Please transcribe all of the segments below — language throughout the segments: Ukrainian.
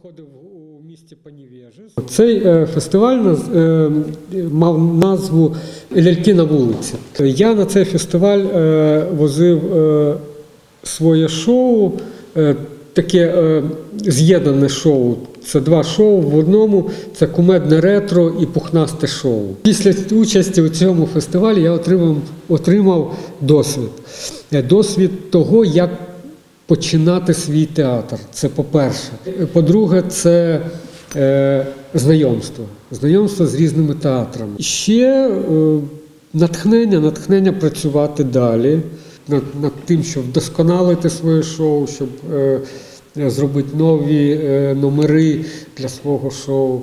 проходив у місті Паневєжис. Цей фестиваль мав назву «Ляльки на вулиці». Я на цей фестиваль возив своє шоу, таке з'єднане шоу. Це два шоу в одному, це кумедне ретро і пухнасте шоу. Після участі у цьому фестивалі я отримав досвід. Досвід того, як починати свій театр. Це по-перше. По-друге, це знайомство. Знайомство з різними театрами. Ще натхнення працювати далі над тим, щоб вдосконалити своє шоу, щоб зробити нові номери для свого шоу.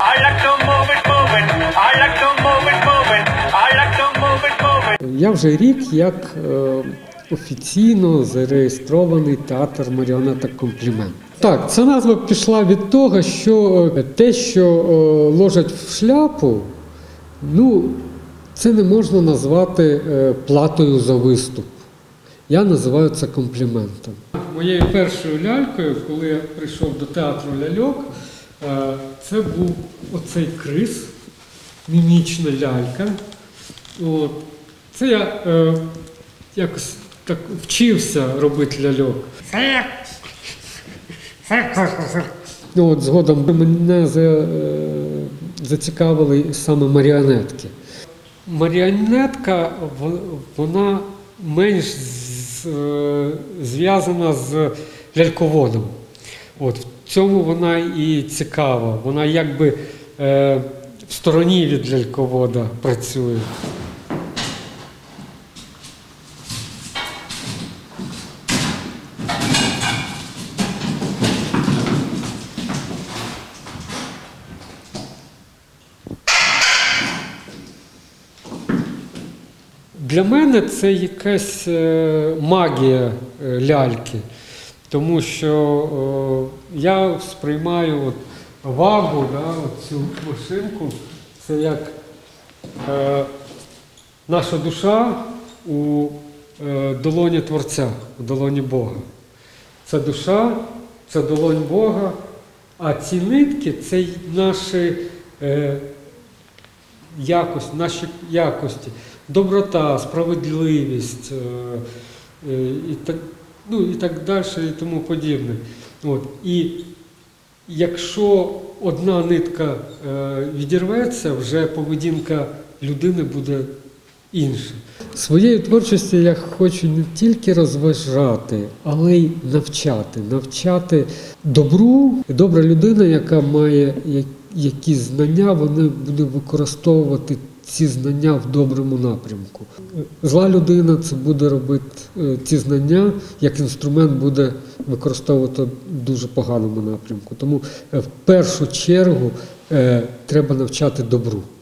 Я вже рік як офіційно зареєстрований театр маріонеток «Комплімент». Так, ця назва пішла від того, що те, що ложать в шляпу, це не можна назвати платою за виступ. Я називаю це компліментом. Моєю першою лялькою, коли я прийшов до театру ляльок, це був оцей Крис, мімічна лялька. Це я якось так вчився робити ляльок. Згодом мене зацікавили саме маріонетки. Маріонетка, вона менш зв'язана з ляльководом. В цьому вона і цікава. Вона якби в стороні від ляльковода працює. Для мене це якась магія ляльки, тому що я сприймаю вагу, цю машинку, це як наша душа у долоні Творця, у долоні Бога. Це душа, це долонь Бога, а ці нитки – це наші якості. Доброта, справедливість і так далі, і тому подібне. І якщо одна нитка відірветься, вже поведінка людини буде інша. Своєю творчістю я хочу не тільки розважати, але й навчати. Навчати добру. Добра людина, яка має якісь знання, вона буде використовувати ці знання в доброму напрямку. Зла людина це буде робити ці знання, як інструмент буде використовувати в дуже поганому напрямку. Тому в першу чергу треба навчати добру.